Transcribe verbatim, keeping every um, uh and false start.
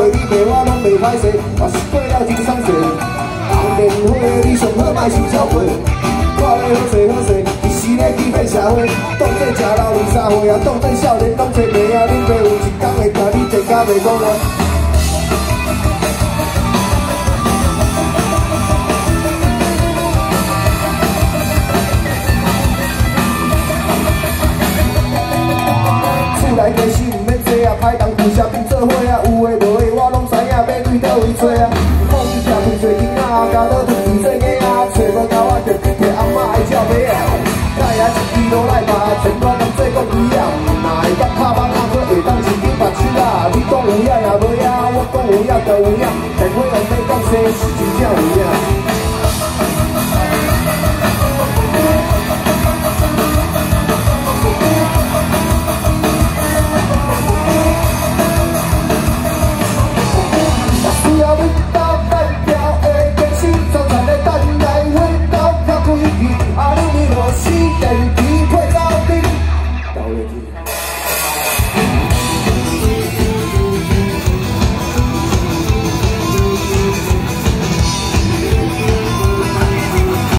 你骂我拢袂歹势，我是过了真爽势。红莲花你上好莫收鸟过，我咧好势好势，一时咧欺骗社会，当作食老二三岁啊，当作少年拢做妹啊，恁爸有一天会惊你真假袂讲啊。 来家是毋免坐啊，歹当扶社边做伙啊，有诶无诶我拢知影，要对倒位找啊。放伊食肥做囡仔，家倒转做做囝啊，找无到我着去摕阿嬷爱照买啊。带啊一支落来吧，全国人做国语啊，哪会当拍板啊，搁会当一张白手啊。你讲有影也无影，我讲有影就有影，电话用要讲生是真正有影。